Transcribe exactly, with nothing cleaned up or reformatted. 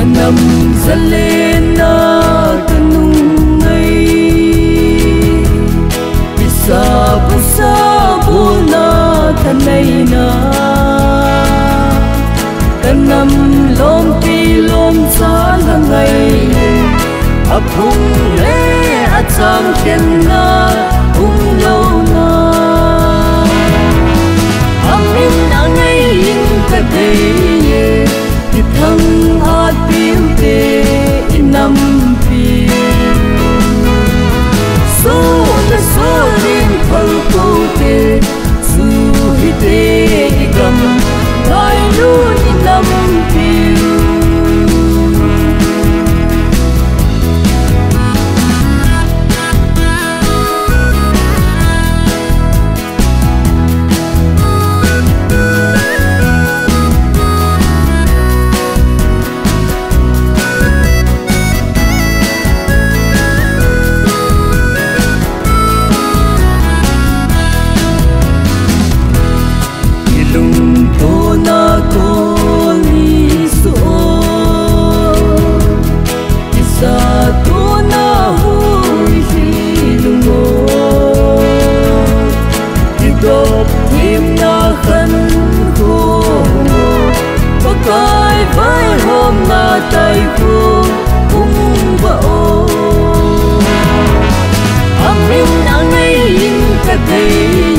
nằm dân lên na tân nung ngây bisa busa buna thân này na tân nằm lom pi lom sa là ngày ấp hung lê ắt sang thiên na hung lâu na amin na ngày in cả đời thăng hát biếu tê năm pi số là số liên phật cô tê su hi tê gầm lại luôn năm phiêu cái với hôm na tay vô cũng vỡ amin na ngay in cả đời